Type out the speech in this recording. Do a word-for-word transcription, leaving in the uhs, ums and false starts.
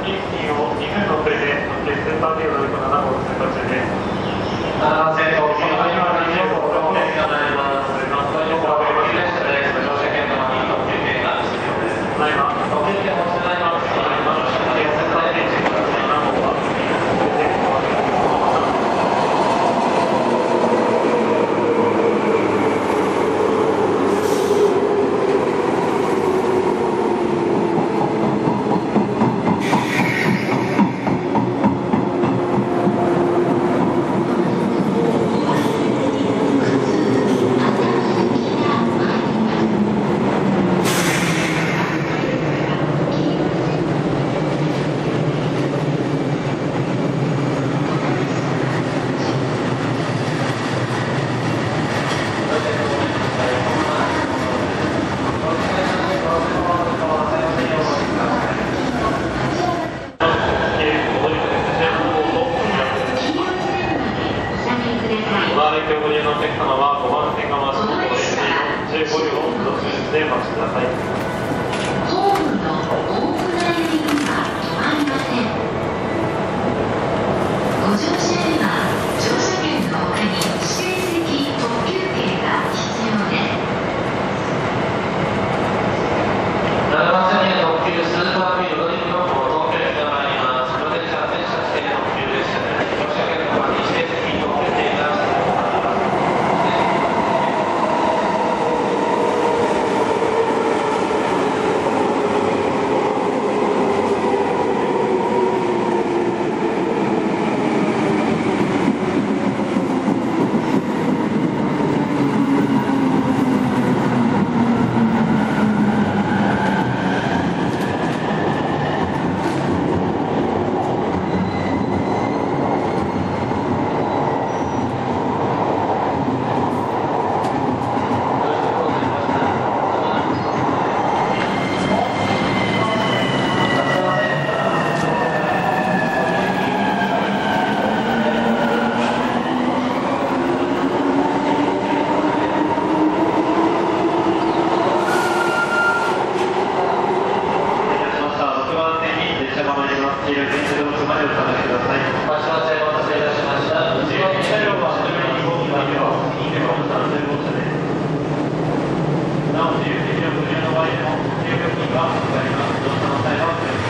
に付近をにふんの遅れで特急スーパービューロイコなな号通過中です。 あー、先頭、その場にはにじゅうごろくですがなります。本当にこれは特急列車です。乗車券のに特急券が必要です。 ただいま、 特急券持ちただいま。ただいま、ありがとうございます。 なな号はご利用のお客様はごばん線が回しのエスじゅうご両を途中でお待ちください。 ホームの大船行きには止まりません。ご乗車には乗車券の他に指定席特急券が必要です。 ななばん線には特急スーパービューロイコの東京駅が参ります。これで車線車指定特急列車です。乗車券の他に指定席特急券が必要です。なお、自由席の無料の場合も、入力にはございます。乗車の際は